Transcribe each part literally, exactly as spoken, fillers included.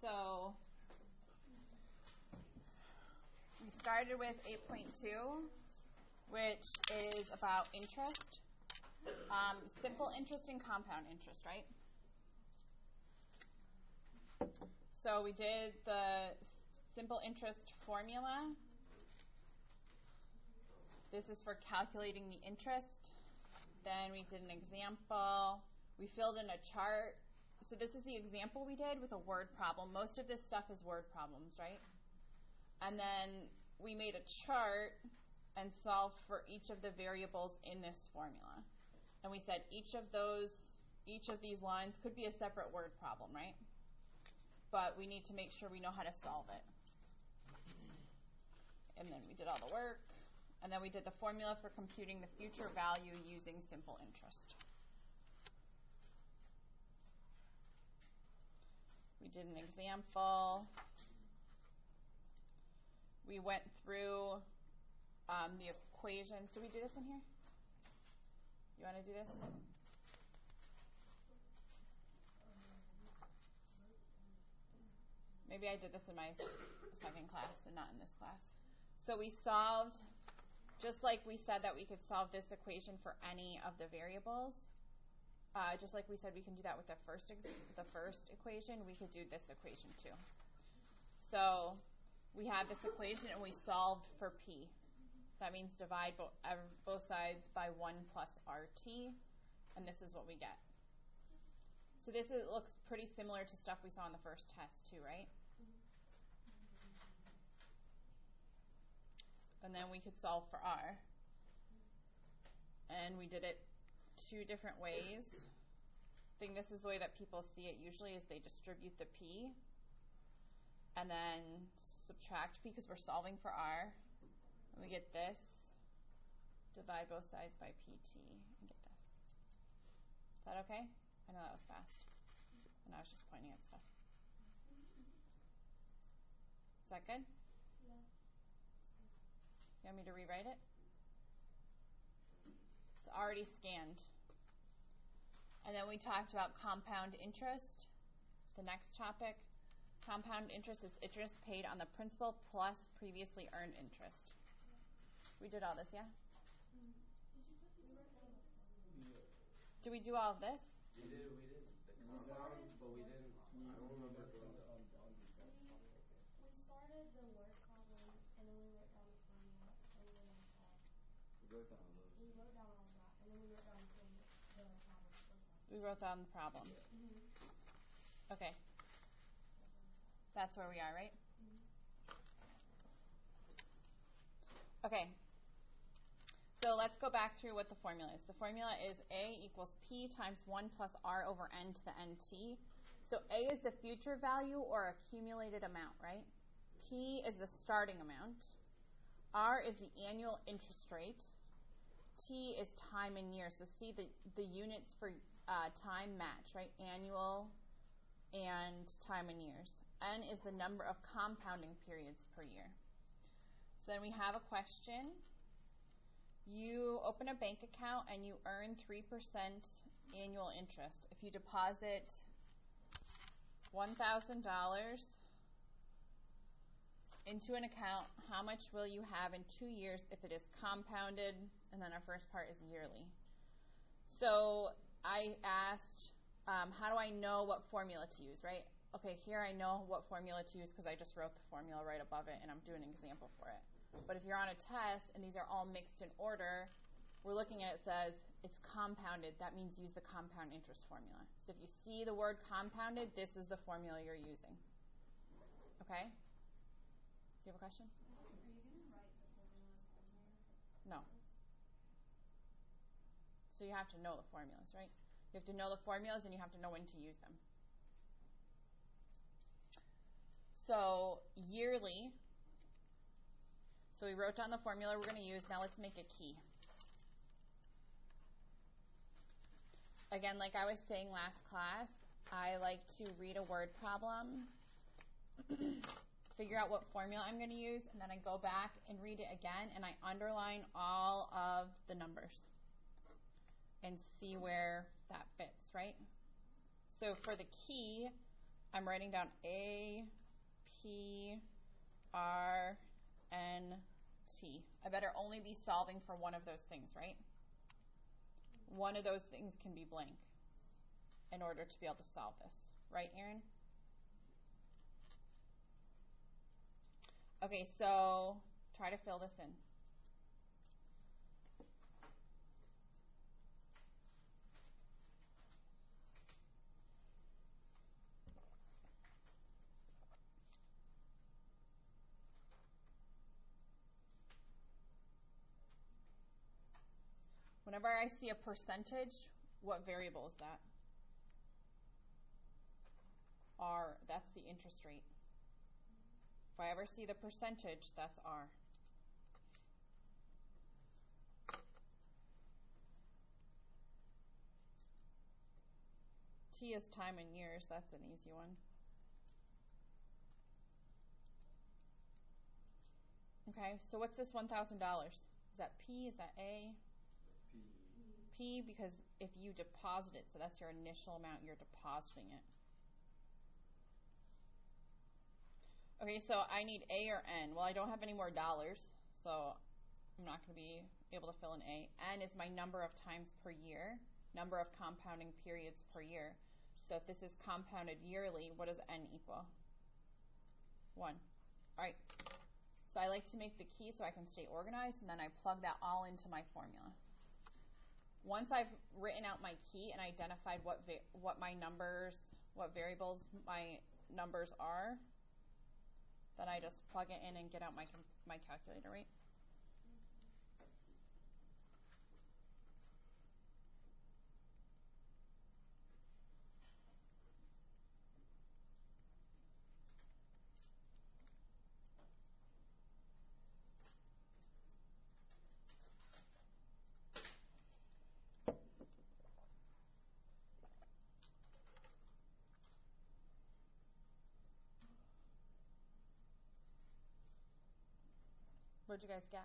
So we started with eight point two, which is about interest. Um, simple interest and compound interest, right? So we did the simple interest formula. This is for calculating the interest. Then we did an example. We filled in a chart. So this is the example we did with a word problem. Most of this stuff is word problems, right? And then we made a chart and solved for each of the variables in this formula. And we said each of those, each of these lines could be a separate word problem, right? But we need to make sure we know how to solve it. And then we did all the work. And then we did the formula for computing the future value using simple interest. We did an example. We went through um, the equations. Did we do this in here? You want to do this? Maybe I did this in my second class and not in this class. So we solved, just like we said that we could solve this equation for any of the variables, uh, just like we said we can do that with the first ex- the first equation, we could do this equation too. So we have this equation and we solved for p. That means divide bo- both sides by one plus rt, and this is what we get. So this is, looks pretty similar to stuff we saw in the first test too, right? And then we could solve for r. And we did it two different ways. I think this is the way that people see it usually, is they distribute the p and then subtract p because we're solving for r. And we get this. Divide both sides by pt and get this. Is that okay? I know that was fast. And I was just pointing at stuff. Is that good? Yeah. You want me to rewrite it? It's already scanned. And then we talked about compound interest. The next topic. Compound interest is interest paid on the principal plus previously earned interest. We did all this, yeah? Did we do all of this? We did, we did the compound, but we didn't, I don't remember. We started the word problem, and then we wrote down the formula, and then we solved. We wrote down those. We wrote down all of that, and then we wrote down the, the problem. We wrote down the problem. Mm-hmm. Okay. That's where we are, right? Mm-hmm. Okay. So let's go back through what the formula is. The formula is A equals P times one plus R over N to the N T. So A is the future value or accumulated amount, right? P is the starting amount. R is the annual interest rate. T is time in years. So see the, the units for uh, time match, right? Annual and time in years. N is the number of compounding periods per year. So then we have a question. You open a bank account and you earn three percent annual interest. If you deposit one thousand dollars into an account, how much will you have in two years if it is compounded? And then our first part is yearly. So I asked, um, how do I know what formula to use, right? Okay, here I know what formula to use because I just wrote the formula right above it and I'm doing an example for it. But if you're on a test and these are all mixed in order, we're looking at it, it says it's compounded. That means use the compound interest formula. So if you see the word compounded, this is the formula you're using. Okay? Do you have a question? Are you going to write the formulas on here? No. So you have to know the formulas, right? You have to know the formulas and you have to know when to use them. So yearly. So we wrote down the formula we're going to use. Now let's make a key. Again, like I was saying last class, I like to read a word problem, figure out what formula I'm going to use, and then I go back and read it again, and I underline all of the numbers and see where that fits, right? So for the key, I'm writing down A, P, R, N, T. I better only be solving for one of those things, right? One of those things can be blank in order to be able to solve this. Right, Aaron? Okay, so try to fill this in. Whenever I see a percentage, what variable is that? R, that's the interest rate. If I ever see the percentage, that's R. T is time in years, that's an easy one. Okay, so what's this one thousand dollars? Is that P, is that A? P. P, because if you deposit it, so that's your initial amount, you're depositing it. Okay, so I need A or N. Well, I don't have any more dollars, so I'm not going to be able to fill in A. N is my number of times per year, number of compounding periods per year. So if this is compounded yearly, what does N equal? One. All right. So I like to make the key so I can stay organized, and then I plug that all into my formula. Once I've written out my key and identified what va what my numbers, what variables my numbers are, then I just plug it in and get out my my calculator, right? What'd you guys get?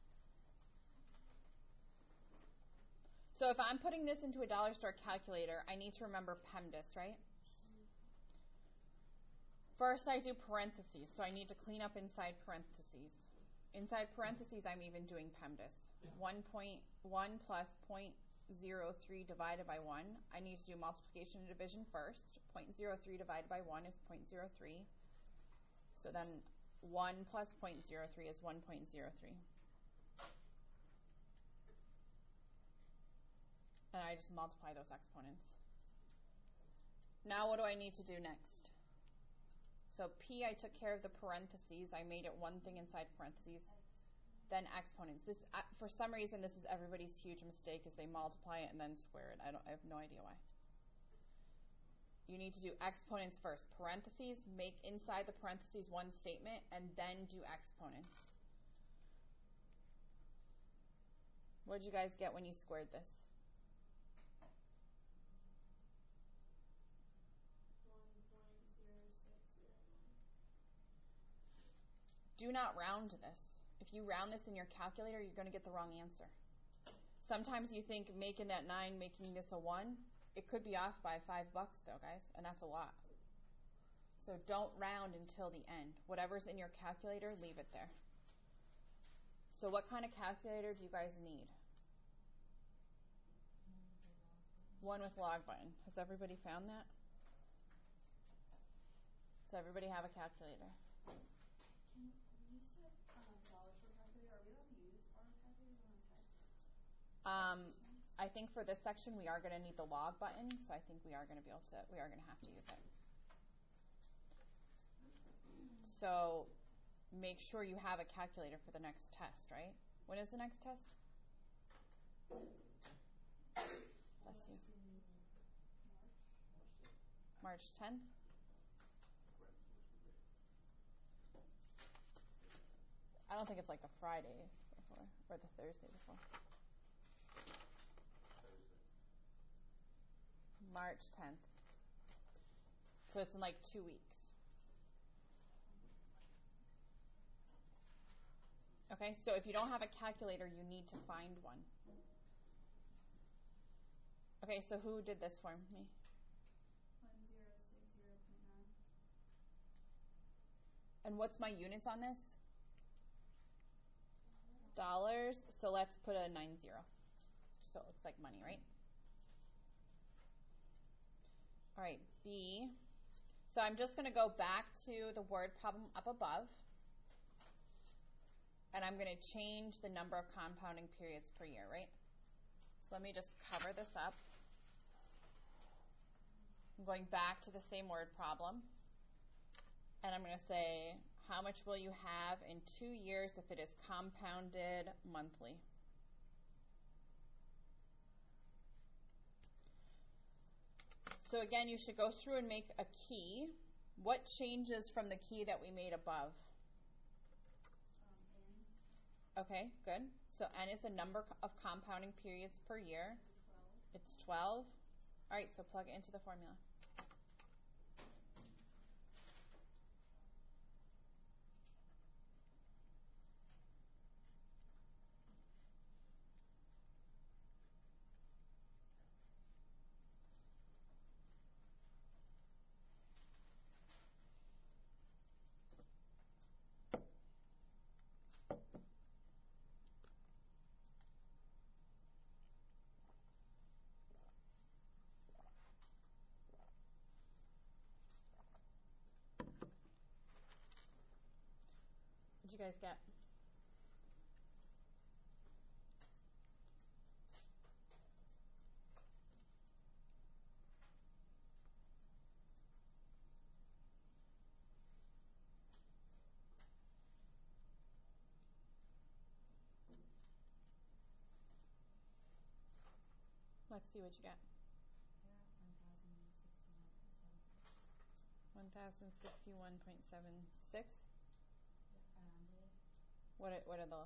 So if I'm putting this into a dollar store calculator, I need to remember PEMDAS, right? First, I do parentheses, so I need to clean up inside parentheses. Inside parentheses, I'm even doing PEMDAS. one point one plus zero point zero three divided by one. I need to do multiplication and division first. zero point zero three divided by one is zero point zero three. So then one plus zero point zero three is one point zero three. And I just multiply those exponents. Now what do I need to do next? So P, I took care of the parentheses. I made it one thing inside parentheses. Then exponents. This, uh, for some reason, this is everybody's huge mistake, is they multiply it and then square it. I, don't, I have no idea why. You need to do exponents first. Parentheses, make inside the parentheses one statement, and then do exponents. What did you guys get when you squared this? Do not round this. If you round this in your calculator, you're going to get the wrong answer. Sometimes you think making that nine, making this a one, it could be off by five bucks though, guys, and that's a lot. So don't round until the end. Whatever's in your calculator, leave it there. So what kind of calculator do you guys need? One with log button. Has everybody found that? Does everybody have a calculator? Can you said um, dollars for calculator? Are we allowed to use our calculators on a test? Um, I think for this section we are going to need the log button, so I think we are going to be able to. We are going to have to use it. So make sure you have a calculator for the next test, right? When is the next test? Bless you. March tenth? I don't think it's like the Friday before, or the Thursday before. March tenth. So it's in like two weeks. Okay, so if you don't have a calculator, you need to find one. Okay, so who did this for me? one zero six zero point nine. And what's my units on this? Dollars. So let's put a nine zero. So it looks like money, right? All right, B. So I'm just going to go back to the word problem up above. And I'm going to change the number of compounding periods per year, right? So let me just cover this up. I'm going back to the same word problem. And I'm going to say, how much will you have in two years if it is compounded monthly? So again, you should go through and make a key. What changes from the key that we made above? Um, N. Okay, good. So N is the number of compounding periods per year. twelve. It's twelve. All right, so plug it into the formula. What'd you guys get? Lexi, what'd you get? one thousand sixty-one point seven six. What are, what are the?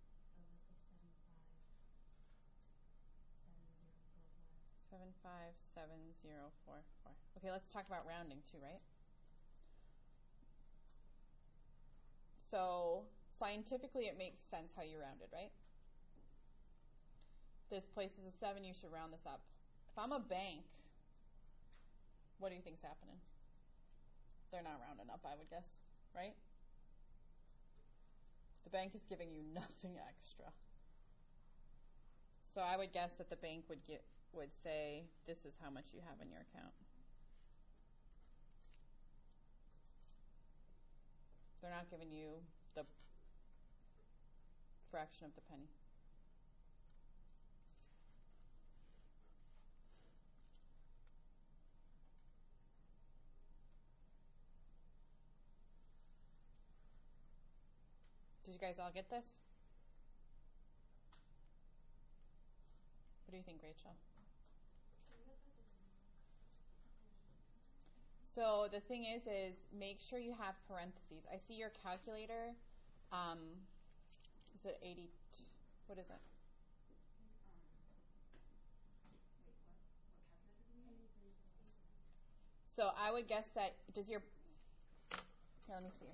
seven five seven zero four four. Okay, let's talk about rounding too, right? So scientifically it makes sense how you rounded, right? This place is a seven, you should round this up. If I'm a bank, what do you think's happening? They're not rounding up, I would guess, right? The bank is giving you nothing extra. So I would guess that the bank would get would say, this is how much you have in your account. They're not giving you the fraction of the penny. Did you guys all get this? What do you think, Rachel? So the thing is, is make sure you have parentheses. I see your calculator. Um, is it eighty? What is it? Um, wait, what? What calculator do we use? So I would guess that, does your, here, let me see.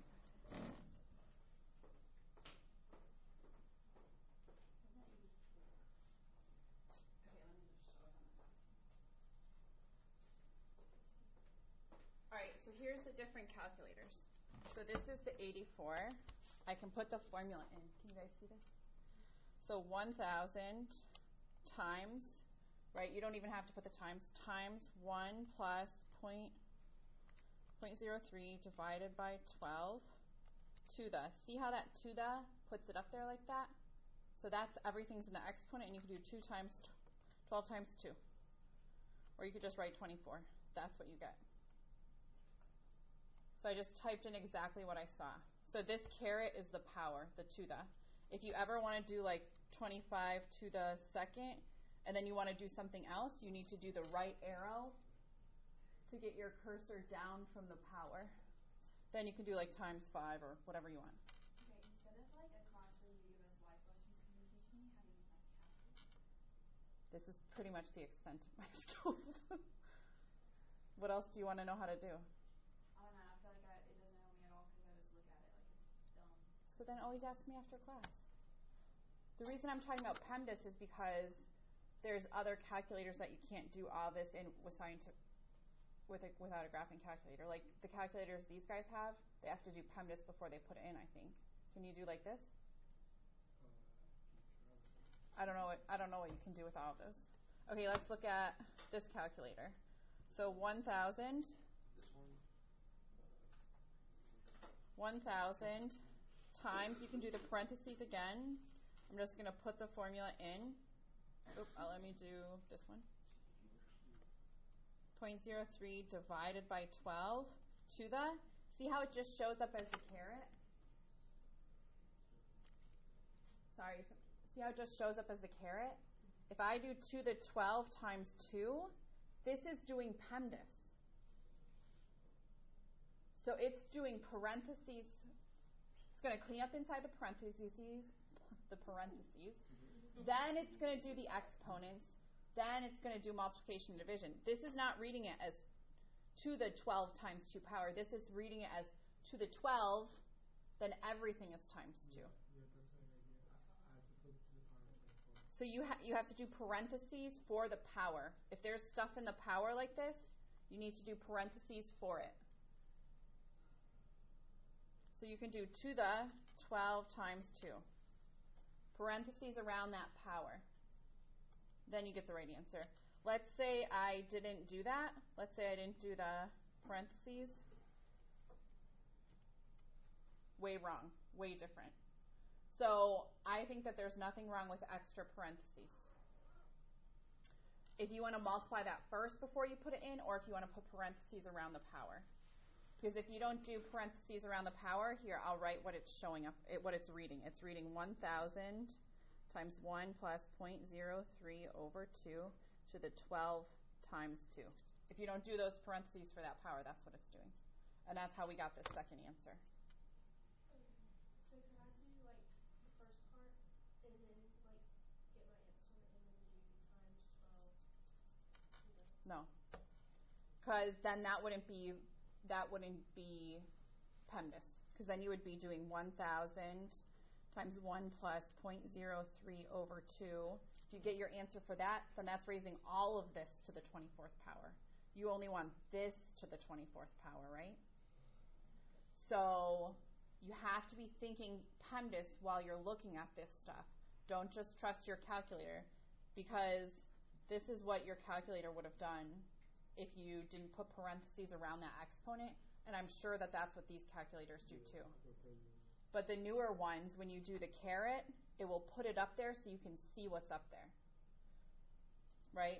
All right, so here's the different calculators. So this is the eighty-four. I can put the formula in. Can you guys see this? So one thousand times, right? You don't even have to put the times, times one plus point, point zero three divided by twelve to the. See how that to the puts it up there like that? So that's everything's in the exponent, and you can do two times twelve times two. Or you could just write twenty-four. That's what you get. So I just typed in exactly what I saw. So this caret is the power, the to the. If you ever want to do like twenty-five to the second, and then you want to do something else, you need to do the right arrow to get your cursor down from the power. Then you can do like times five or whatever you want. Okay, instead of like a class where you give us life lessons, can you teach me how to use my calculator? This is pretty much the extent of my skills. What else do you want to know how to do? I don't know, I feel like I, it doesn't help me at all because I just look at it like it's dumb. So then always ask me after class. The reason I'm talking about PEMDAS is because there's other calculators that you can't do all this in with scientific. with a, without a graphing calculator. Like the calculators these guys have, they have to do PEMDAS before they put it in, I think. Can you do like this? I don't know what I don't know what you can do with all of those. Okay, let's look at this calculator. So one thousand. This one? one thousand times, you can do the parentheses again. I'm just going to put the formula in. Oop, uh, let me do this one. zero point zero three divided by twelve to the, see how it just shows up as the caret? Sorry, see how it just shows up as the caret? If I do to the twelve times two, this is doing PEMDAS. So it's doing parentheses. It's going to clean up inside the parentheses, the parentheses. Then it's going to do the exponents. Then it's going to do multiplication and division. This is not reading it as to the twelve times two power. This is reading it as to the twelve, then everything is times two. Yeah, yeah, that's what I did. I, I had to put to the power twenty-four. So you, ha- you have to do parentheses for the power. If there's stuff in the power like this, you need to do parentheses for it. So you can do to the twelve times two. Parentheses around that power. Then you get the right answer. Let's say I didn't do that. Let's say I didn't do the parentheses. Way wrong. Way different. So I think that there's nothing wrong with extra parentheses. If you want to multiply that first before you put it in, or if you want to put parentheses around the power. Because if you don't do parentheses around the power, here, I'll write what it's showing up, it, what it's reading. It's reading one thousand times one plus zero point zero three over two to the twelve times two. If you don't do those parentheses for that power, that's what it's doing. And that's how we got this second answer. So can I do like the first part and then like get my answer and then do times twelve? No. Because then that wouldn't be that wouldn't be PEMDAS. Because then you would be doing one thousand times one plus zero point zero three over two. If you get your answer for that, then that's raising all of this to the twenty-fourth power. You only want this to the twenty-fourth power, right? So you have to be thinking PEMDAS while you're looking at this stuff. Don't just trust your calculator, because this is what your calculator would have done if you didn't put parentheses around that exponent, and I'm sure that that's what these calculators do too. But the newer ones, when you do the caret, it will put it up there so you can see what's up there, right?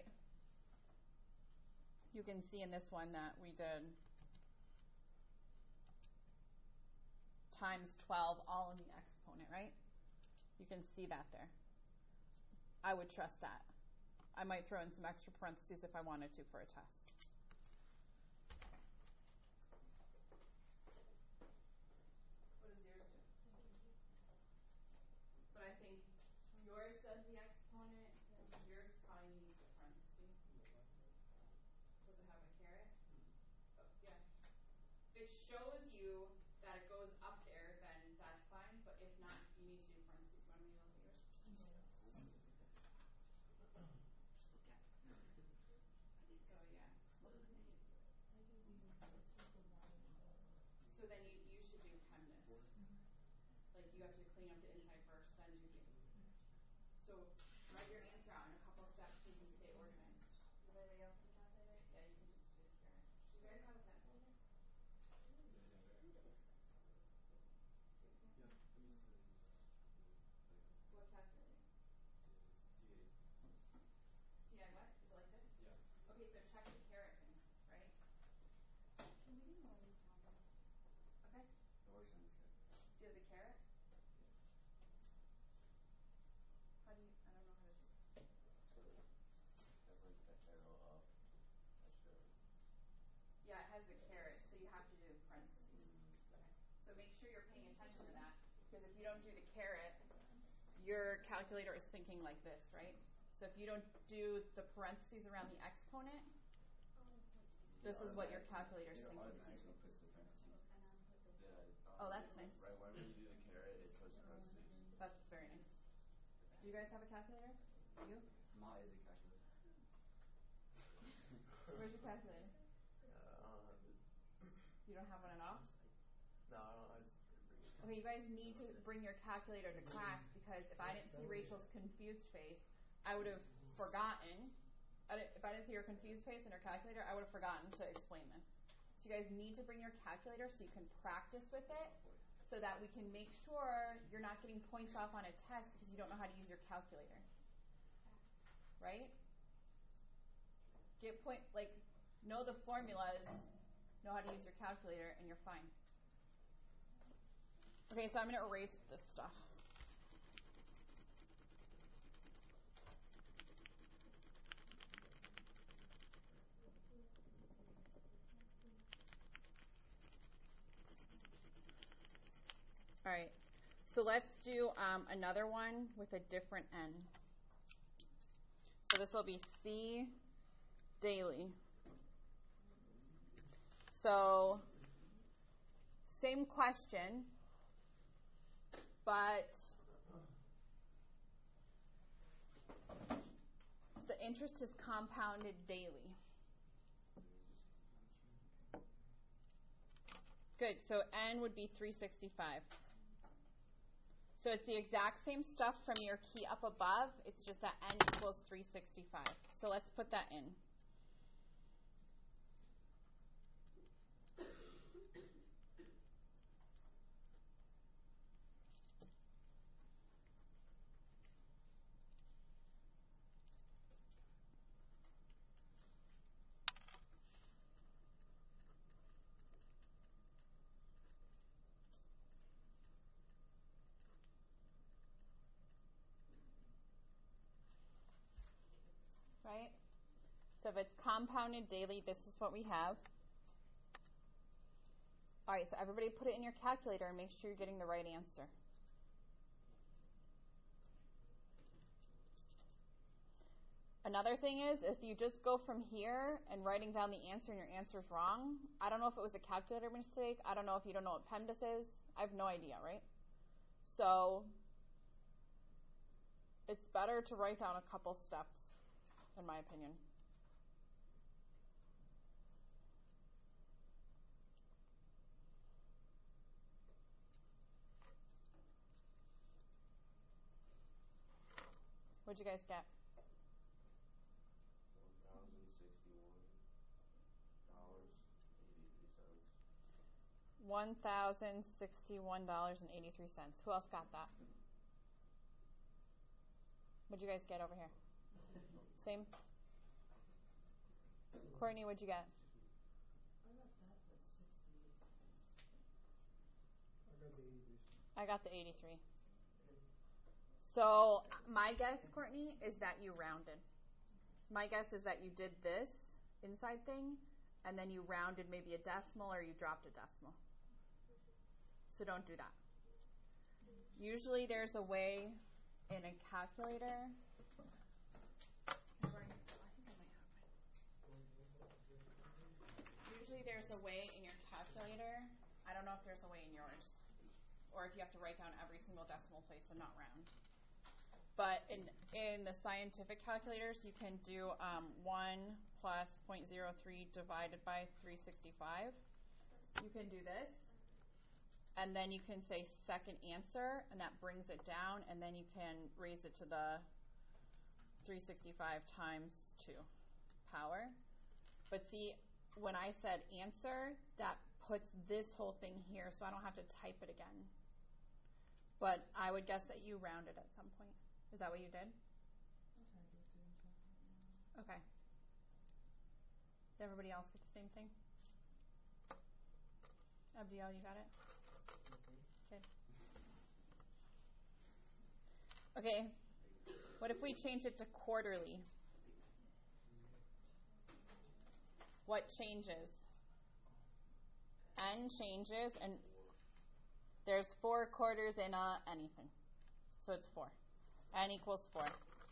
You can see in this one that we did times twelve all in the exponent, right? You can see that there. I would trust that. I might throw in some extra parentheses if I wanted to for a test. What does yours do? But I think yours does the exponent. Yours probably needs a parenthesis. Does it have a caret? Oh, yeah. If it shows you that it goes up there, then that's fine. But if not, you need to do parentheses. Want me to look at yours? So then you, you should do PEMDAS. Like you have to clean up the inside first, then do the. So write your answer out in a couple steps so you can stay organized. Does anybody else have a calculator? Yeah, you can just do the caret. Do you guys have a calculator? Yeah, let me see. What calculator? T A. T I what? Is it like this? Yeah. Okay, so check the caret thing, right? Can we do more than calculus? Okay. It works on this guy. Do you have the caret? How do you, I don't know how to just. That's like that arrow up. That shows. Yeah, it has the caret, so you have to do parentheses. Okay. So make sure you're paying attention to that, because if you don't do the caret, your calculator is thinking like this, right? So if you don't do the parentheses around the exponent, this is what your calculator's It thinking. automatically puts the parentheses. Yeah, Oh, um, that's nice. Right when you do the caret, it puts the parentheses. That's very nice. Do you guys have a calculator? You? Ma is a calculator. Where's your calculator? Uh, You don't have one at all? No, I don't. I just didn't bring it. Okay, you guys need to bring your calculator to class because if I didn't see Rachel's confused face, I would have forgotten. I didn't, if I didn't see her confused face and her calculator, I would have forgotten to explain this. So you guys need to bring your calculator so you can practice with it so that we can make sure you're not getting points off on a test because you don't know how to use your calculator. Right? Get point, like, know the formulas, know how to use your calculator, and you're fine. Okay, so I'm going to erase this stuff. All right, so let's do um, another one with a different N. So this will be C daily. So same question, but the interest is compounded daily. Good, so N would be three hundred sixty-five. So it's the exact same stuff from your key up above, it's just that N equals three hundred sixty-five. So let's put that in. Right? So if it's compounded daily, this is what we have. All right, so everybody put it in your calculator and make sure you're getting the right answer. Another thing is, if you just go from here and writing down the answer and your answer is wrong, I don't know if it was a calculator mistake. I don't know if you don't know what PEMDAS is. I have no idea, right? So it's better to write down a couple steps, in my opinion. What'd you guys get? One thousand sixty-one dollars eighty-three cents. One thousand sixty-one dollars and eighty-three cents. Who else got that? What'd you guys get over here? Same? Courtney, what'd you get? I got that, but sixty-eight cents. I got the eighty-three cents. I got the eighty-three. So my guess, Courtney, is that you rounded. My guess is that you did this inside thing, and then you rounded maybe a decimal or you dropped a decimal. So don't do that. Usually there's a way in a calculator. Usually there's a way in your calculator. I don't know if there's a way in yours, or if you have to write down every single decimal place and not round. But in in the scientific calculators, you can do um, one plus zero point zero three divided by three hundred sixty-five. You can do this, and then you can say second answer, and that brings it down, and then you can raise it to the three hundred sixty-five times two power. But see, when I said answer, that puts this whole thing here, so I don't have to type it again. But I would guess that you rounded at some point. Is that what you did? Okay. Did everybody else get the same thing? Abdiel, you got it? Okay. Okay. What if we change it to quarterly? What changes? N changes, and there's four quarters in a anything. So it's four. N equals four.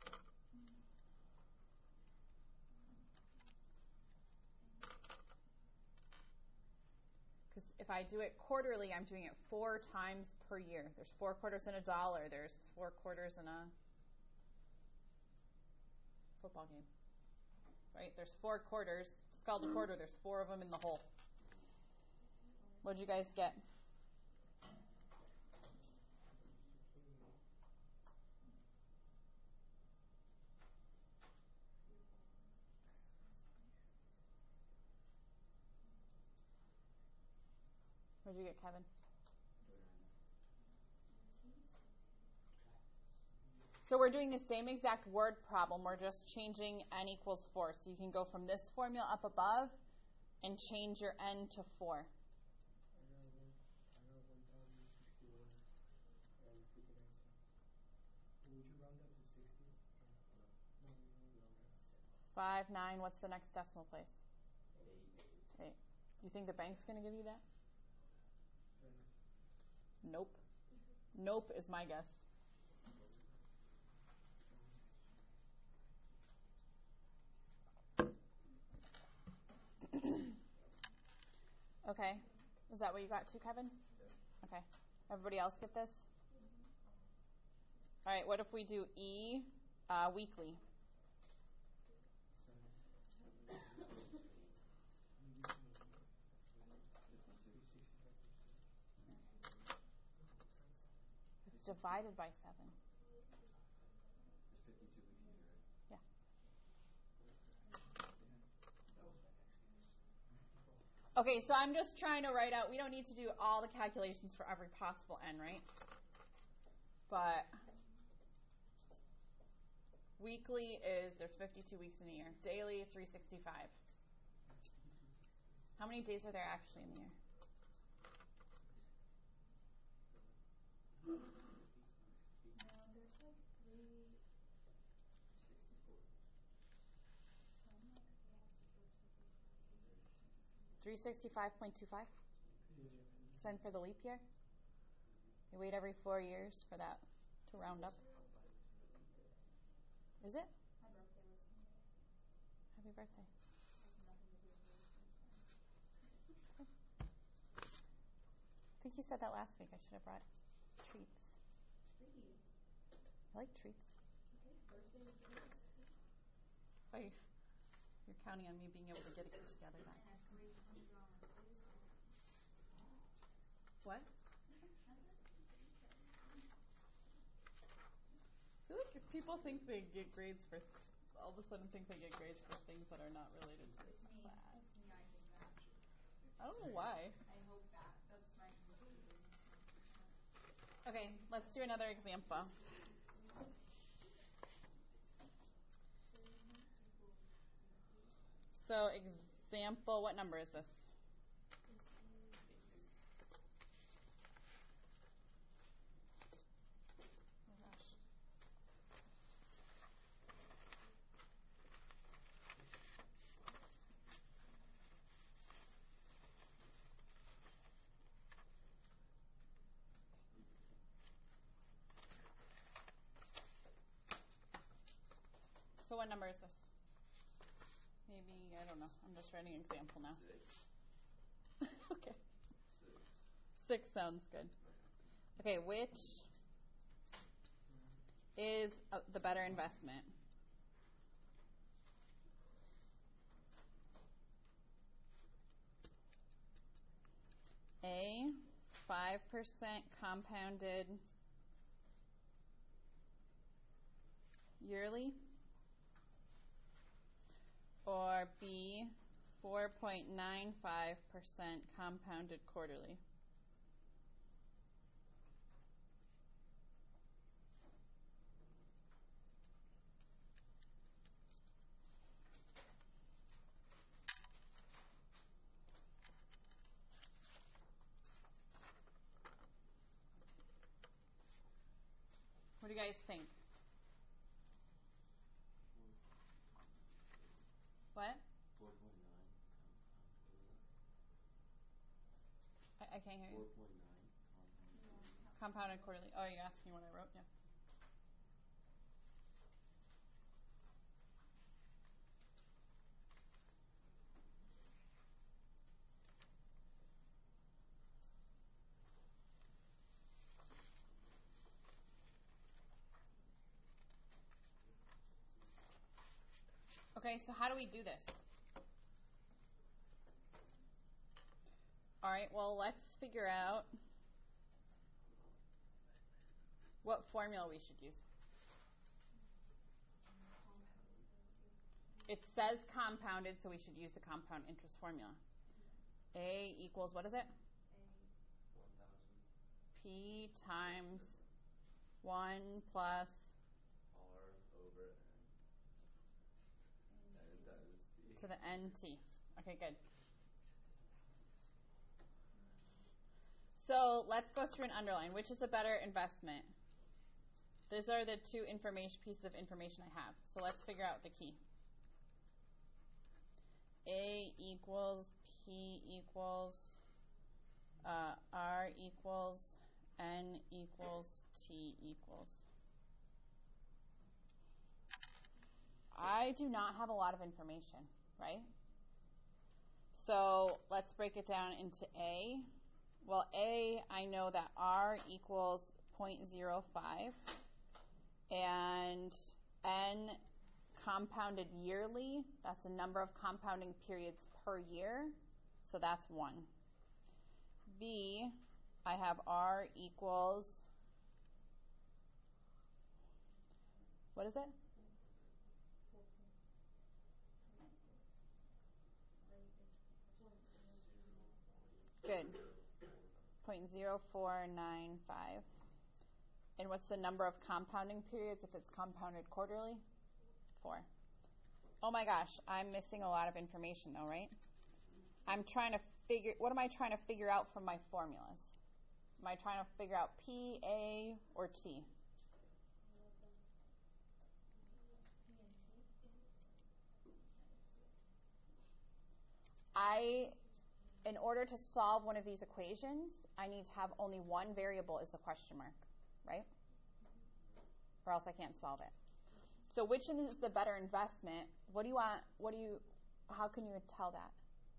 Because if I do it quarterly, I'm doing it four times per year. There's four quarters in a dollar. There's four quarters in a football game. Right? There's four quarters. It's called a quarter. There's four of them in the whole. What'd you guys get? What'd you get, Kevin? So we're doing the same exact word problem. We're just changing n equals four. So you can go from this formula up above and change your n to four. I got one, I got one thousand sixty-one and pick an answer. Would you round that to sixty? No, no, no, no. Five, nine, what's the next decimal place? Eight. Eight. You think the bank's going to give you that? Ten. Nope. Nope is my guess. Okay. Is that what you got too, Kevin? Okay. Everybody else get this? All right, what if we do E uh, weekly? It's divided by seven. There's fifty-two weeks in a year, right? Yeah. Okay, so I'm just trying to write out, we don't need to do all the calculations for every possible n, right? But weekly is, there's fifty-two weeks in a year. Daily, three hundred sixty-five. How many days are there actually in the year? No, there's like three. Sixty-four. Some like three hundred sixty-five point two five? Send for the leap year? You wait every four years for that to round up. Is it? My birthday was Sunday. Happy birthday. Has nothing to do with it. I think you said that last week. I should have brought treats. Trees. I like treats. Okay, Thursday was trees. Oh, you- you're counting on me being able to get it together then. And a three hundred dollar quiz. What? I feel like if people think they get grades for, all of a sudden think they get grades for things that are not related to this It's me. class. It's me. I think that. I don't know why. I hope that. That's my conclusion. Okay, let's do another example. So example, what number is this? Oh gosh. So what number is this? Maybe, I don't know. I'm just writing an example now. Six. Okay. Six. Six sounds good. Okay, which is uh, the better investment? A, five percent compounded yearly, or B, four point nine five percent compounded quarterly. What do you guys think? What? Four point nine. I, I can't hear Four you. point nine compound. Compounded quarterly. Oh, you're asking what I wrote? Yeah. Okay, so how do we do this? All right, well, let's figure out what formula we should use. It says compounded, so we should use the compound interest formula. A equals, what is it? One thousand P times one plus, R over N. And that is the to the N T. Okay, good. So let's go through and underline. Which is a better investment? These are the two information pieces of information I have. So let's figure out the key. A equals P equals uh, R equals N equals T equals. I do not have a lot of information, right? So let's break it down into A. Well, A, I know that R equals zero point zero five, and N compounded yearly, that's the number of compounding periods per year, so that's one. B, I have R equals, what is it? Good. zero point zero four nine five. And what's the number of compounding periods if it's compounded quarterly? Four. Oh my gosh, I'm missing a lot of information though, right? I'm trying to figure, what am I trying to figure out from my formulas? Am I trying to figure out P, A, or T? I, in order to solve one of these equations, I need to have only one variable as a question mark, right? Or else I can't solve it. So which is the better investment? What do you want, what do you, how can you tell that?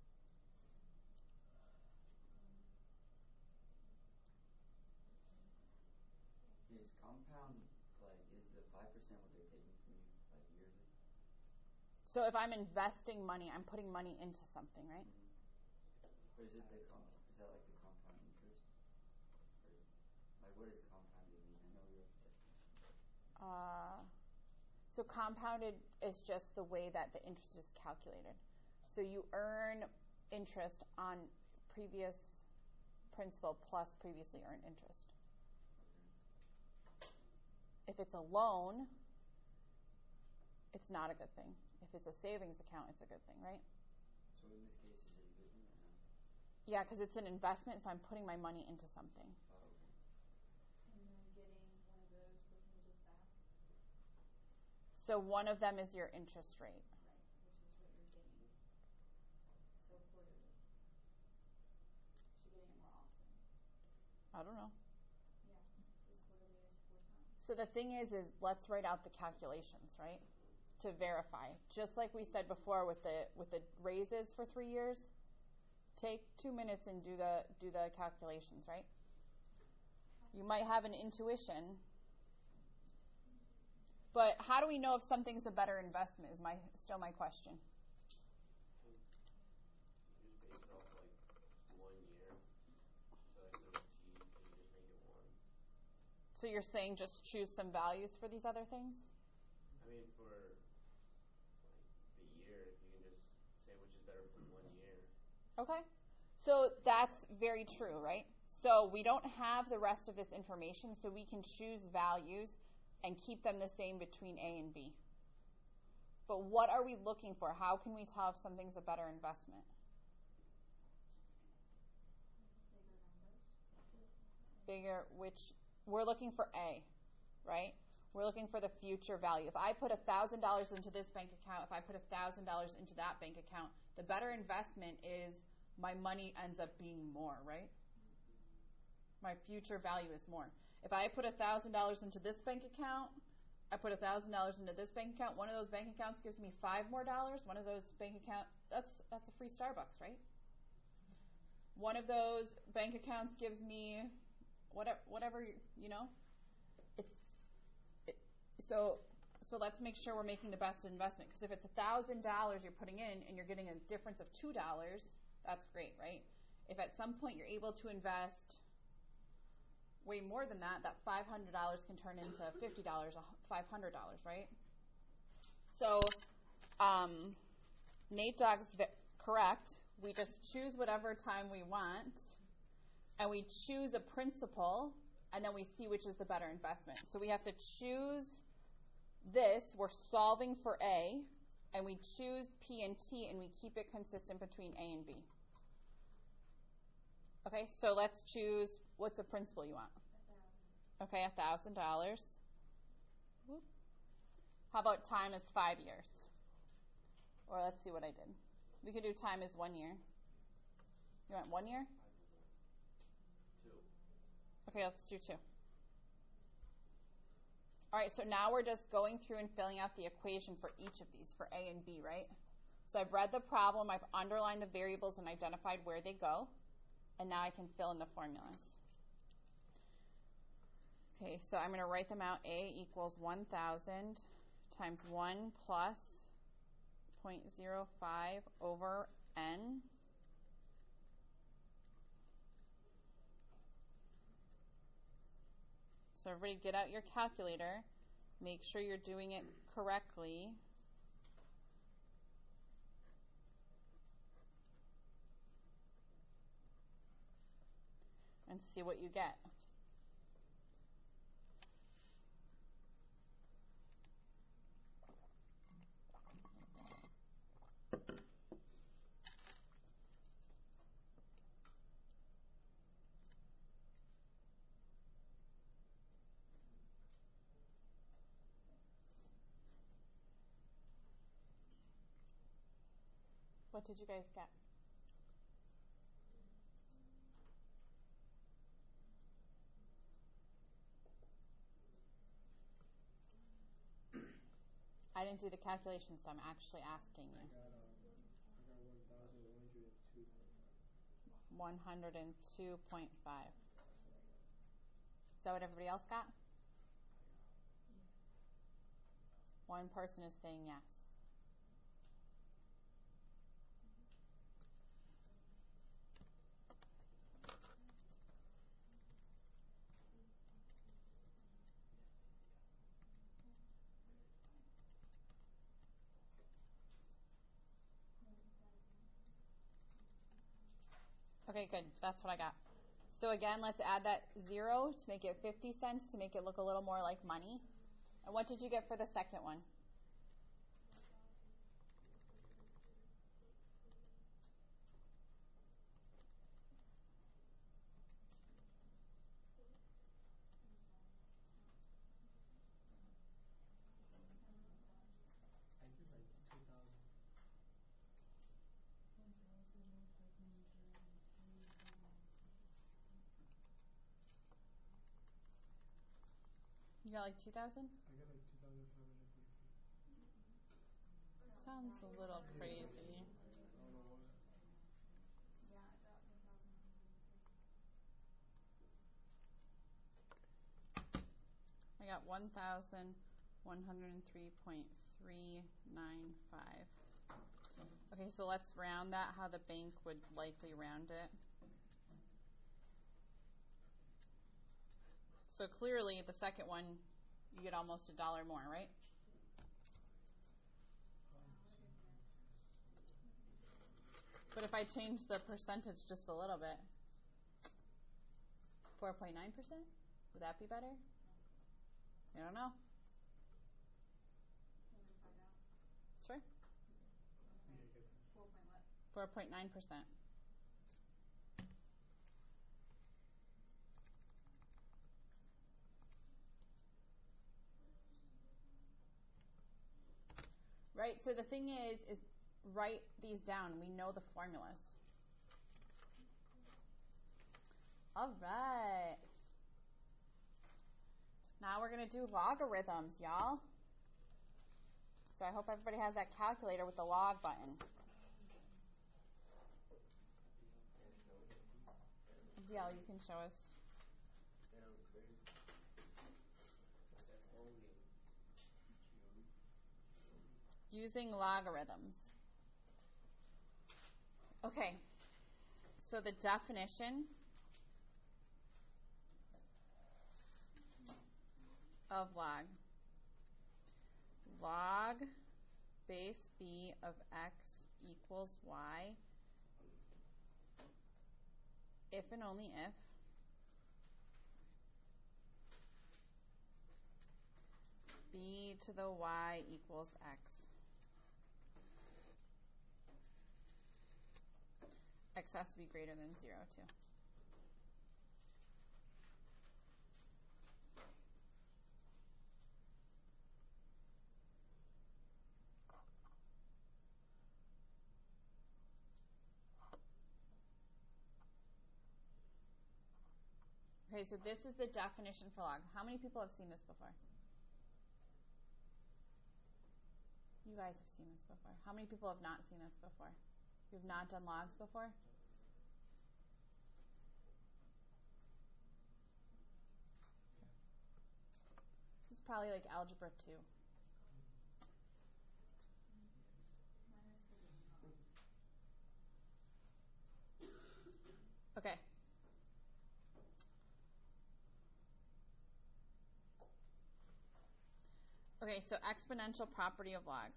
Is compound, like, is the five percent what they're taking from you, like, yearly? So if I'm investing money, I'm putting money into something, right? Mm-hmm. Or is it the, com- is that like the compound interest? Or is, like, what does compounded mean? I know you're, Uh, so compounded is just the way that the interest is calculated. So you earn interest on previous principal plus previously earned interest. If it's a loan, it's not a good thing. If it's a savings account, it's a good thing, right? so in this case, is it a good one or not? Yeah, because it's an investment, so I'm putting my money into something. Oh, okay. And then getting one of those percentages back, So one of them is your interest rate. right, which is what you're getting. So quarterly. So you're getting it more often. I don't know. Yeah, this quarterly is four times. So the thing is, is let's write out the calculations, right? To verify. Just like we said before with the with the raises for three years, take two minutes and do the do the calculations, right? You might have an intuition, but how do we know if something's a better investment? Is my still my question. You just base it off like one year. So like there's T, and you just make it one. So you're saying just choose some values for these other things? I mean, for like the year, you can just say which is better for one year. Okay. So that's very true, right? So we don't have the rest of this information, so we can choose values and keep them the same between A and B. But what are we looking for? How can we tell if something's a better investment? Bigger, which we're looking for A, right? We're looking for the future value. If I put one thousand dollars into this bank account, if I put one thousand dollars into that bank account, the better investment is my money ends up being more, right? My future value is more. If I put one thousand dollars into this bank account, I put one thousand dollars into this bank account, one of those bank accounts gives me five more dollars, one of those bank account, that's that's a free Starbucks, right? One of those bank accounts gives me whatever, whatever you know. It's it, so so let's make sure we're making the best investment, because if it's one thousand dollars you're putting in and you're getting a difference of two dollars, that's great, right? if at some point you're able to invest way more than that, that five hundred dollars can turn into fifty dollars, five hundred dollars, right? So um, Nate Dogg's v- correct. We just choose whatever time we want, and we choose a principal, and then we see which is the better investment. So we have to choose this. We're solving for A, and we choose P and T, and we keep it consistent between A and B. Okay, so let's choose, what's the principal you want? A thousand. Okay, one thousand dollars. How about time is five years? Or let's see what I did. We could do time is one year. You want one year? Two. Okay, let's do two. All right, so now we're just going through and filling out the equation for each of these, for A and B, right? So I've read the problem, I've underlined the variables and identified where they go, and now I can fill in the formulas. Okay, so I'm going to write them out. A equals one thousand times one plus zero point zero five over n. So everybody get out your calculator. Make sure you're doing it correctly. And see what you get. What did you guys get? I didn't do the calculations, so I'm actually asking I you. got, um, I got one thousand one hundred two point five. one hundred two point five. Is that what everybody else got? One person is saying yes. Okay, good. That's what I got. So again, let's add that zero to make it fifty cents to make it look a little more like money. And what did you get for the second one? I did like two thousand. You got like two thousand? I got like two thousand five hundred fifty. Sounds a little crazy. I don't know what. Yeah, I got one thousand one hundred three. I got one thousand one hundred three point three nine five. Okay, so let's round that how the bank would likely round it. So clearly, the second one, you get almost a dollar more, right? But if I change the percentage just a little bit, four point nine percent, would that be better? I don't know. Can we find out? Sure. Yeah, I get that. Four point what? four point nine percent. Right, so the thing is, is write these down. We know the formulas. All right. Now we're going to do logarithms, y'all. So I hope everybody has that calculator with the log button. D L, you can show us. Using logarithms. Okay, So the definition of log. Log base b of x equals y if and only if b to the y equals x. X has to be greater than zero too. Okay, so this is the definition for log. How many people have seen this before? You guys have seen this before. How many people have not seen this before? You have not done logs before? This is probably like algebra two. Okay. Okay, so exponential property of logs.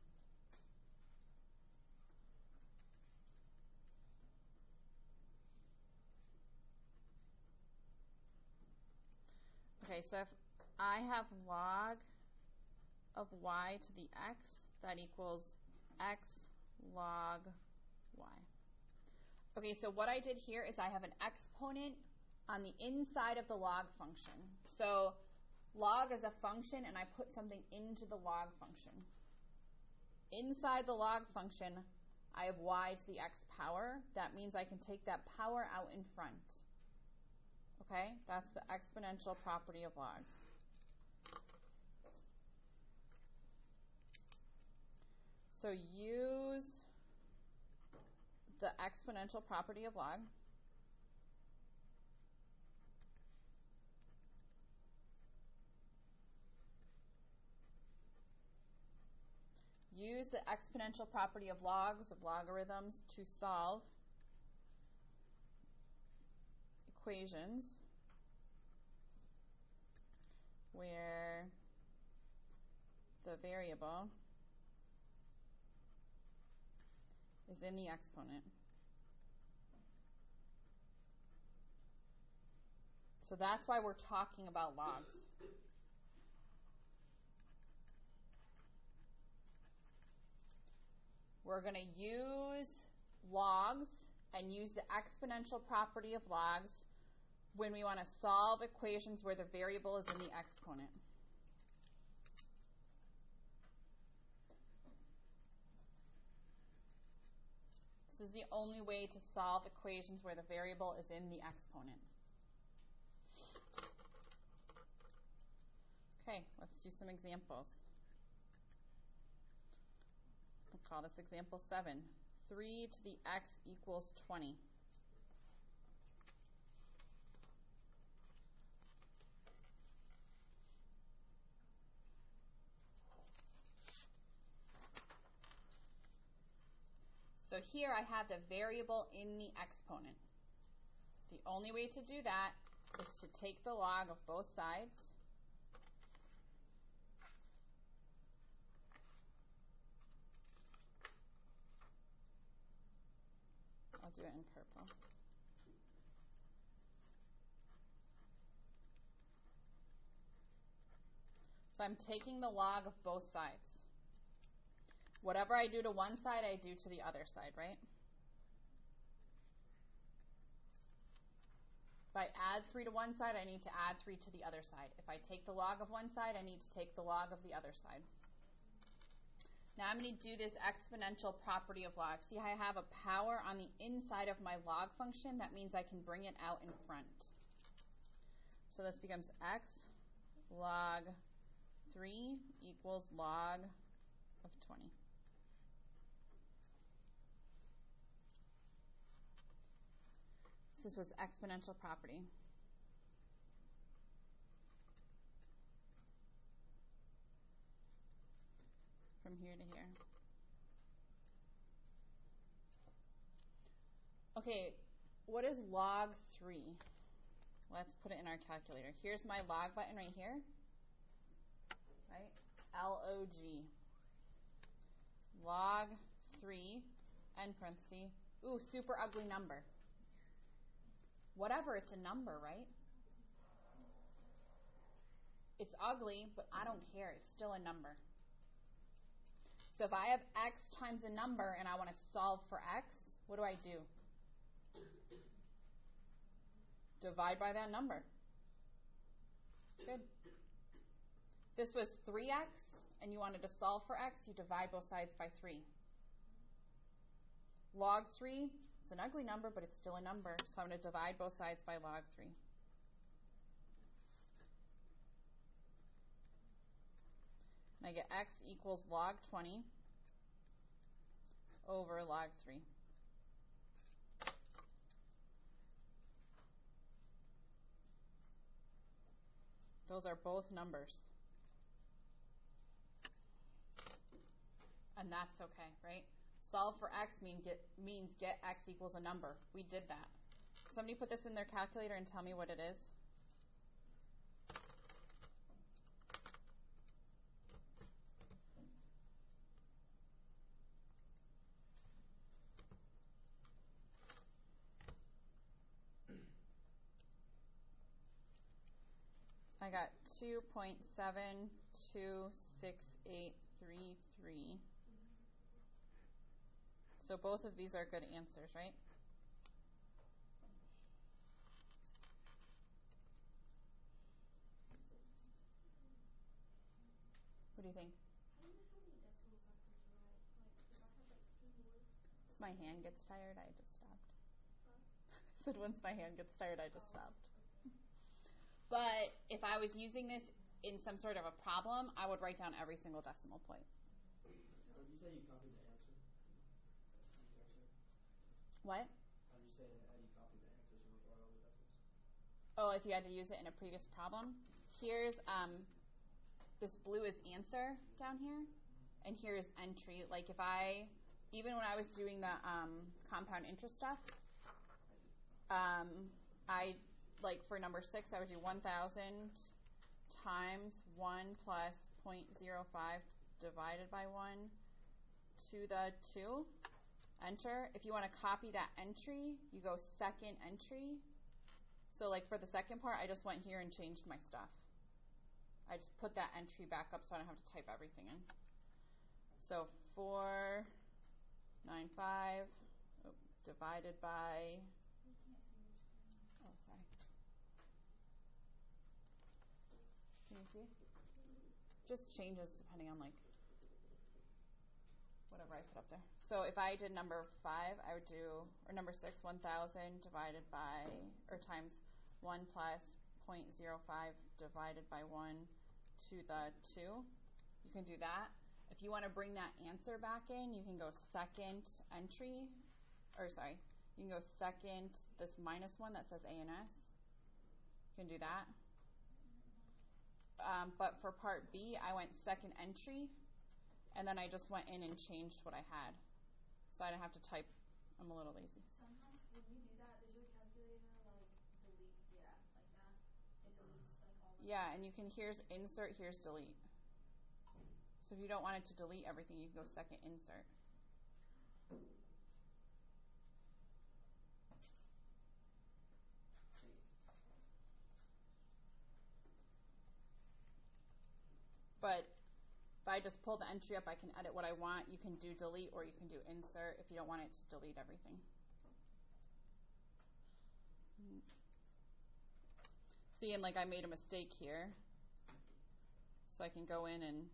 Okay, so if I have log of y to the x, that equals x log y. Okay, so what I did here is I have an exponent on the inside of the log function. So log is a function, and I put something into the log function. Inside the log function, I have y to the x power. That means I can take that power out in front. Okay, that's the exponential property of logs. So use the exponential property of log. Use the exponential property of logs, of logarithms, to solve equations where the variable is in the exponent. So that's why we're talking about logs. We're going to use logs and use the exponential property of logs when we want to solve equations where the variable is in the exponent. This is the only way to solve equations where the variable is in the exponent. Okay, let's do some examples. We'll call this example seven. three to the x equals twenty. So here I have the variable in the exponent. The only way to do that is to take the log of both sides. I'll do it in purple. So I'm taking the log of both sides. Whatever I do to one side, I do to the other side, right? If I add three to one side, I need to add three to the other side. If I take the log of one side, I need to take the log of the other side. Now I'm going to do this exponential property of log. See how I have a power on the inside of my log function? That means I can bring it out in front. So this becomes x log three equals log of twenty. This was exponential property. From here to here. Okay, what is log three? Let's put it in our calculator. Here's my log button right here. Right? L O G. Log three, end parenthesis. Ooh, super ugly number. Whatever, it's a number, right? It's ugly, but I don't care. It's still a number. So if I have x times a number and I want to solve for x, what do I do? Divide by that number. Good. This was three x, and you wanted to solve for x, you divide both sides by three. Log three, it's an ugly number, but it's still a number, so I'm going to divide both sides by log three. And I get x equals log twenty over log three. Those are both numbers. And that's okay, right? Solve for x mean get, means get x equals a number. We did that. Somebody put this in their calculator and tell me what it is. I got two point seven two six eight three three. So both of these are good answers, right? What do you think? I don't know how many decimals after to write. Like, if I have like two more. Once my hand gets tired, I just stopped. Huh? I said once my hand gets tired, I just stopped. But if I was using this in some sort of a problem, I would write down every single decimal point. How did you say you copied the answer? What? How did you say how you copied the answer so before all the decimals? Oh, if you had to use it in a previous problem. Here's, um, this blue is answer down here, and here's entry. Like if I, even when I was doing the um, compound interest stuff, um, I, like for number six, I would do one thousand times one plus zero point zero five divided by one to the two. Enter. If you want to copy that entry, you go second entry. So like for the second part, I just went here and changed my stuff. I just put that entry back up so I don't have to type everything in. So four nine five oh, divided by, oh sorry. Can you see? Just changes depending on like whatever I put up there. So if I did number five, I would do, or number six, one thousand divided by, or times one plus zero point zero five divided by one to the two. You can do that. If you want to bring that answer back in, you can go second entry, or sorry, you can go second, this minus one that says A and S. You can do that. Um, but for part B, I went second entry, and then I just went in and changed what I had. So I didn't have to type. I'm a little lazy. Sometimes when you do that, does your calculator like delete, yeah, like that? It deletes like all the Yeah, and you can, here's insert, here's delete. So if you don't want it to delete everything, you can go second insert. But if I just pull the entry up, I can edit what I want. You can do delete or you can do insert if you don't want it to delete everything. See, and like I made a mistake here. So I can go in and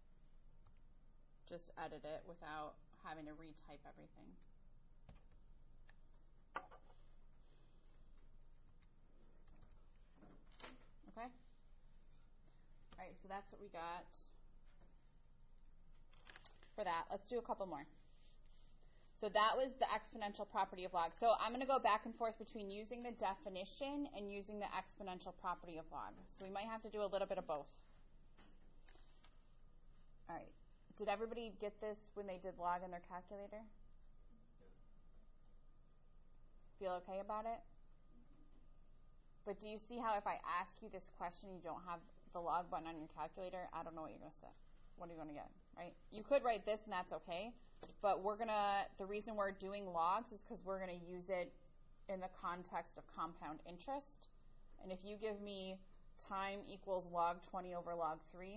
just edit it without having to retype everything. Okay? All right, so that's what we got for that. Let's do a couple more. So that was the exponential property of log. So I'm going to go back and forth between using the definition and using the exponential property of log. So we might have to do a little bit of both. All right. Did everybody get this when they did log in their calculator? If feel okay about it? But do you see how if I ask you this question, you don't have the log button on your calculator? I don't know what you're going to say. What are you going to get, right? You could write this and that's okay, but we're going to, the reason we're doing logs is because we're going to use it in the context of compound interest. And if you give me time equals log twenty over log three,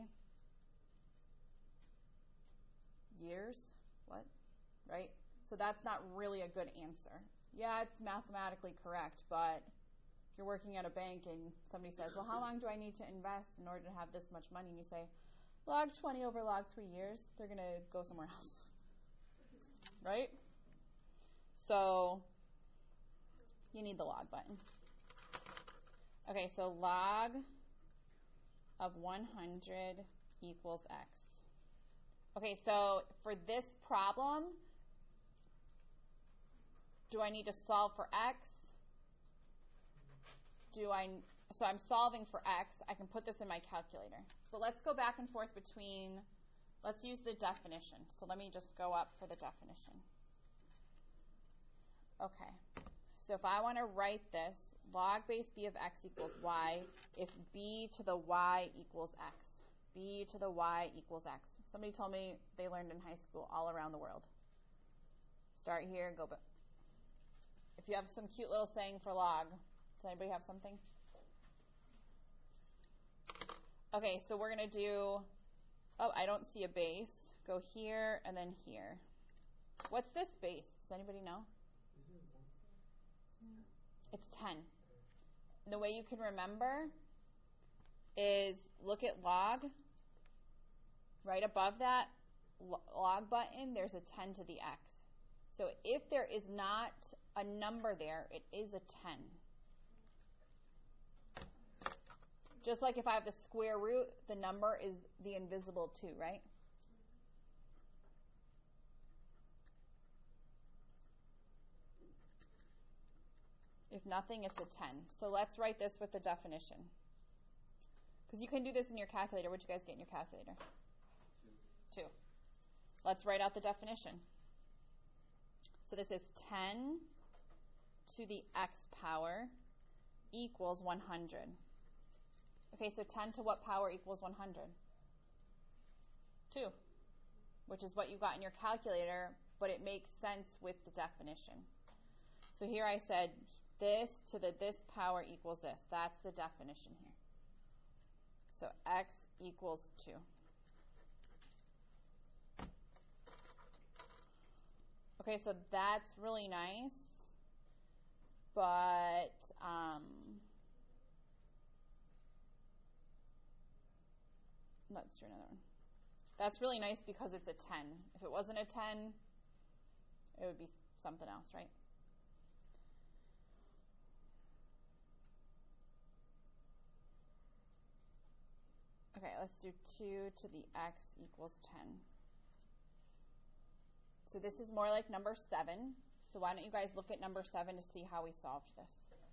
years, what, right? So that's not really a good answer. Yeah, it's mathematically correct, but if you're working at a bank and somebody says, well, how long do I need to invest in order to have this much money? And you say, log twenty over log three years, they're going to go somewhere else, right? So you need the log button. Okay, so log of one hundred equals x. Okay, so for this problem, do I need to solve for x? Do I, so I'm solving for x. I can put this in my calculator. But let's go back and forth between, let's use the definition. So let me just go up for the definition. Okay, so if I want to write this, log base b of x equals y, if b to the y equals x. B to the y equals x. Somebody told me they learned in high school all around the world. Start here, go back. If you have some cute little saying for log, does anybody have something? Okay, so we're going to do, oh, I don't see a base. Go here and then here. What's this base? Does anybody know? It's ten. And the way you can remember is look at log. Right above that log button, there's a ten to the x. So if there is not a number there, it is a ten. Just like if I have the square root, the number is the invisible two, right? If nothing, it's a ten. So let's write this with the definition. Because you can do this in your calculator. What'd you guys get in your calculator? Two. Two. Let's write out the definition. So this is ten to the x power equals one hundred. Okay, so ten to what power equals one hundred? two, which is what you got in your calculator, but it makes sense with the definition. So here I said this to the this power equals this. That's the definition here. So x equals two. Okay, so that's really nice, but um, let's do another one. That's really nice because it's a ten. If it wasn't a ten, it would be something else, right? Okay, let's do two to the x equals ten. So this is more like number seven. So why don't you guys look at number seven to see how we solved this?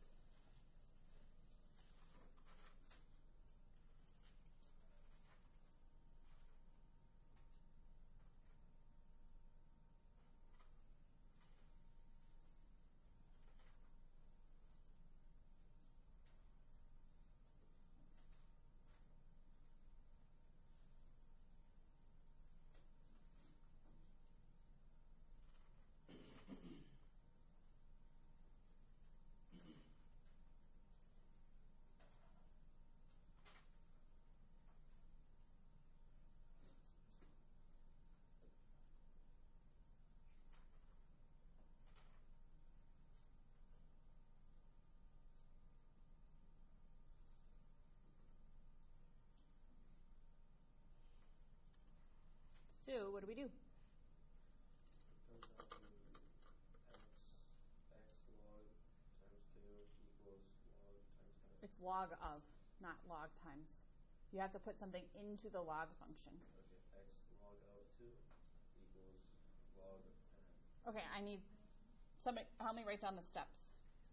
So what do we do? Comes out to x, x log times two equals log times ten. It's log of, not log times. You have to put something into the log function. Okay, x log of two equals log of ten. Okay, I need somebody help me write down the steps.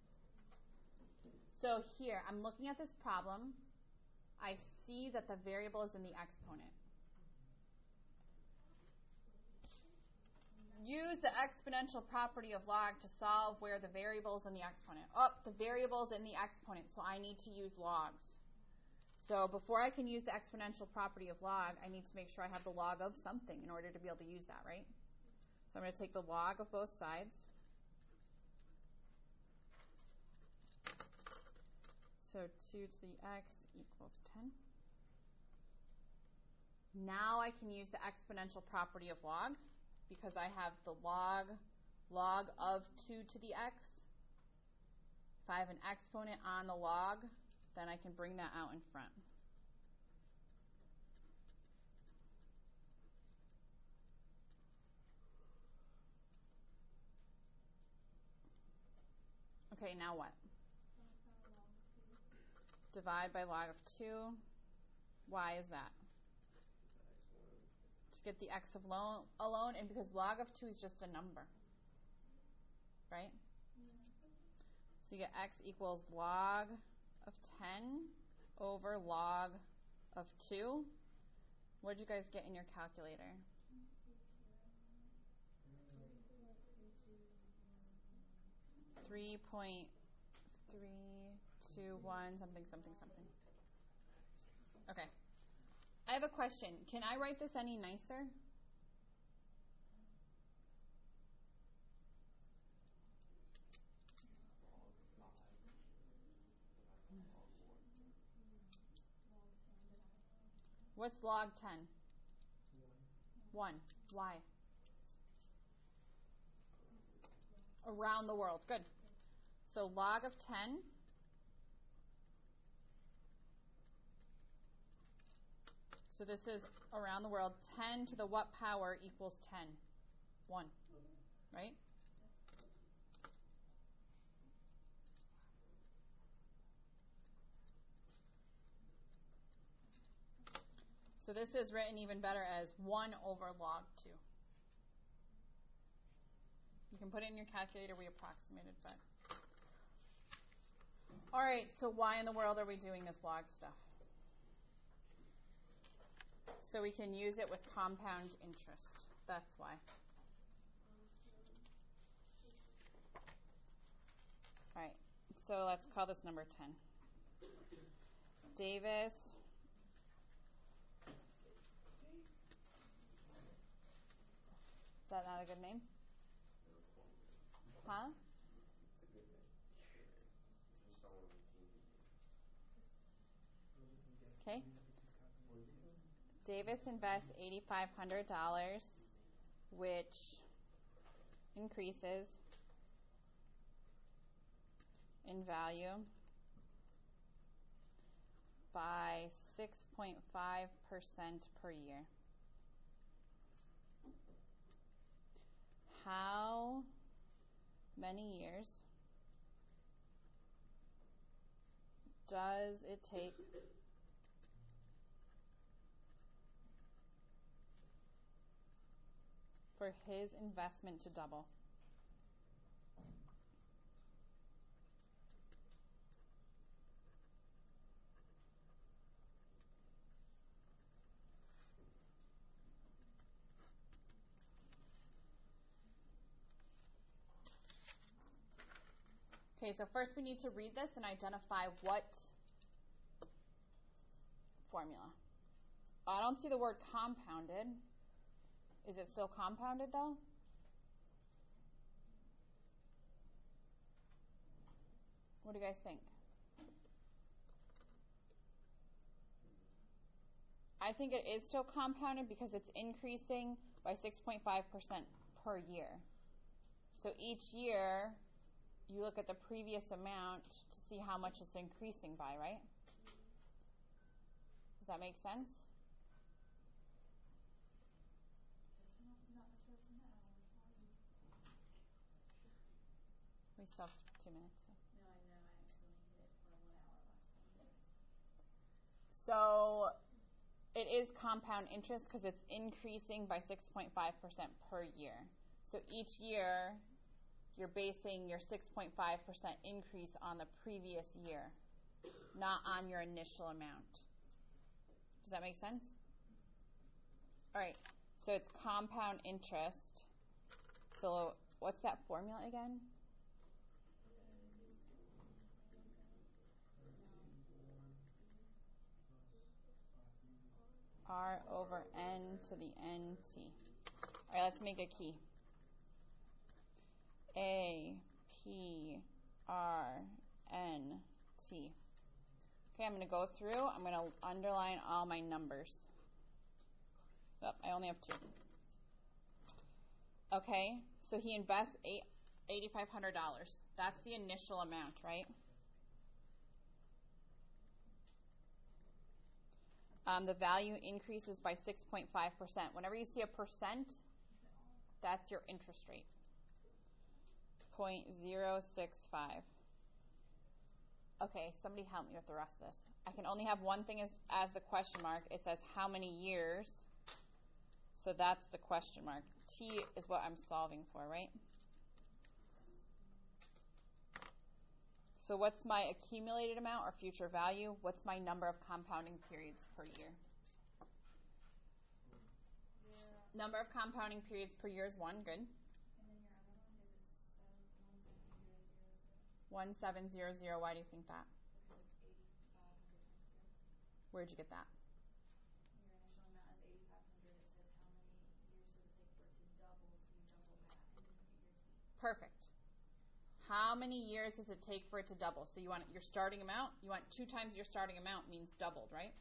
So here, I'm looking at this problem. I see that the variable is in the exponent. use the exponential property of log to solve where the variables in the exponent. Oh, the variables in the exponent, so I need to use logs. So before I can use the exponential property of log, I need to make sure I have the log of something in order to be able to use that, right? So I'm going to take the log of both sides. So two to the x equals ten. Now I can use the exponential property of log because I have the log, log of two to the x. If I have an exponent on the log, then I can bring that out in front. Okay, now what? Divide by log of two. Why is that? To get the x of lo- alone, and because log of two is just a number. Right? So you get x equals log of ten over log of two. What did you guys get in your calculator? three point three two one something, something, something. Okay. I have a question. Can I write this any nicer? What's log ten? One. Why? Around the world. Good. So log of ten so this is around the world. ten to the what power equals ten? one. Right? So this is written even better as one over log two. You can put it in your calculator. We approximated, but. All right, so why in the world are we doing this log stuff? So we can use it with compound interest. That's why. All right, so let's call this number ten. Davis. Is that not a good name? Huh? It's a good name. Just someone on the team. Okay. Davis invests eight thousand five hundred dollars, which increases in value by six point five percent per year. How many years does it take for his investment to double? Okay, so first we need to read this and identify what formula. I don't see the word compounded. Is it still compounded though? What do you guys think? I think it is still compounded because it's increasing by six point five percent per year. So each year, you look at the previous amount to see how much it's increasing by, right? Does that make sense? We still have two minutes. So. No, I know. I accidentally hit it for one hour last time. So it is compound interest because it's increasing by six point five percent per year. So each year, you're basing your six point five percent increase on the previous year, not on your initial amount. Does that make sense? All right, so it's compound interest So what's that formula again? R over N to the N T. All right, let's make a key. A, P, R, N, T. Okay, I'm going to go through. I'm going to underline all my numbers. Oh, I only have two. Okay, so he invests eight eight thousand five hundred dollars. That's the initial amount, right? Um, the value increases by six point five percent. Whenever you see a percent, that's your interest rate. zero point zero six five. Okay, somebody help me with the rest of this. I can only have one thing as, as the question mark. It says how many years. So that's the question mark. T is what I'm solving for, right? So what's my accumulated amount or future value? What's my number of compounding periods per year? Yeah. Number of compounding periods per year is one. Good. And then your other one is seven one seven zero one seven zero zero. zero. Why do you think that? Because it's eighty-five hundred times two. Where'd you get that? Your initial amount is eighty-five hundred. It says how many years does it take for it to double, so you double that, and then you get your T. Perfect. How many years does it take for it to double? So you want your starting amount. You want two times your starting amount means doubled, right?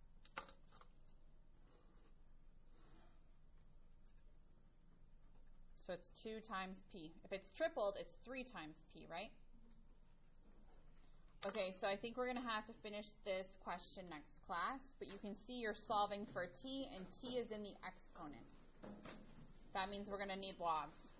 So it's two times P. If it's tripled, it's three times P, right? Okay, so I think we're going to have to finish this question next class, but you can see you're solving for T, and T is in the exponent. That means we're going to need logs.